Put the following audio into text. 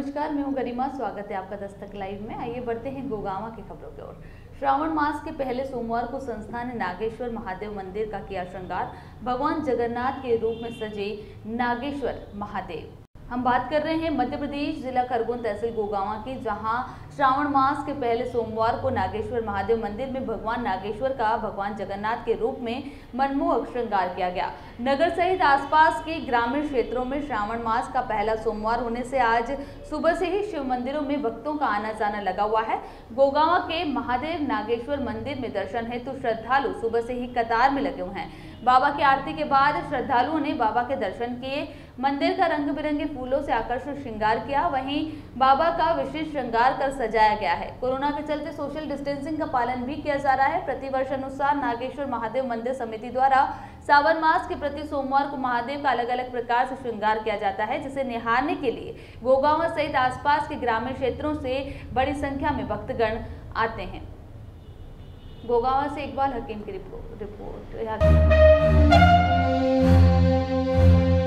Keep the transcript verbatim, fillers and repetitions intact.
नमस्कार, मैं हूं गरिमा। स्वागत है आपका दस्तक लाइव में। आइए बढ़ते हैं गोगांवा की खबरों की ओर। श्रावण मास के पहले सोमवार को संस्था ने नागेश्वर महादेव मंदिर का किया श्रृंगार। भगवान जगन्नाथ के रूप में सजे नागेश्वर महादेव। हम बात कर रहे हैं मध्य प्रदेश जिला खरगोन तहसील गोगांवा की, जहां श्रावण मास के पहले सोमवार को नागेश्वर महादेव मंदिर में भगवान नागेश्वर का भगवान जगन्नाथ के रूप में मनमोहक श्रृंगार किया गया। नगर सहित आसपास के ग्रामीण क्षेत्रों में श्रावण मास का पहला सोमवार होने से आज सुबह से ही शिव मंदिरों में भक्तों का आना जाना लगा हुआ है। गोगांवा के महादेव नागेश्वर मंदिर में दर्शन हेतु तो श्रद्धालु सुबह से ही कतार में लगे हुए हैं। बाबा की आरती के बाद श्रद्धालुओं ने बाबा के दर्शन किए। मंदिर का रंग बिरंगे फूलों से आकर्षक श्रृंगार किया। वहीं बाबा का विशेष श्रृंगार कर सजाया गया है। कोरोना के चलते सोशल डिस्टेंसिंग का पालन भी किया जा रहा है। प्रतिवर्ष अनुसार नागेश्वर महादेव मंदिर समिति द्वारा सावन मास के प्रति सोमवार को महादेव का अलग अलग प्रकार से श्रृंगार किया जाता है, जिसे निहारने के लिए गोगांवा सहित आसपास के ग्रामीण क्षेत्रों से बड़ी संख्या में भक्तगण आते हैं। गोगांवा से इकबाल हकीम की रिपोर्ट रिपोर्ट